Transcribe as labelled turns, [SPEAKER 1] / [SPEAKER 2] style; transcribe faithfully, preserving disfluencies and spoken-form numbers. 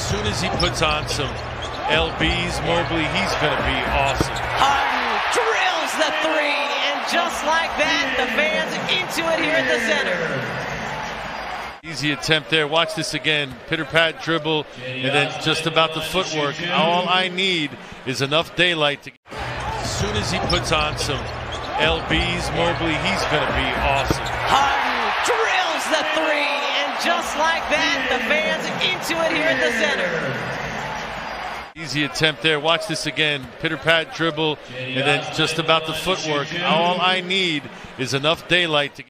[SPEAKER 1] soon as he puts on some L Bs, Mobley, he's going to be awesome.
[SPEAKER 2] Harden drills the three, and just like that, the fans into it here at the center.
[SPEAKER 1] Easy attempt there. Watch this again. Pitter-pat dribble, and then just about the footwork. All I need is enough daylight to. As soon as he puts on some L Bs, Mobley, he's going to be awesome.
[SPEAKER 2] Harden drills the three, and just like that, the fans into it here at the center.
[SPEAKER 1] Easy attempt there. Watch this again. Pitter-pat dribble, and then just about the footwork. All I need is enough daylight to.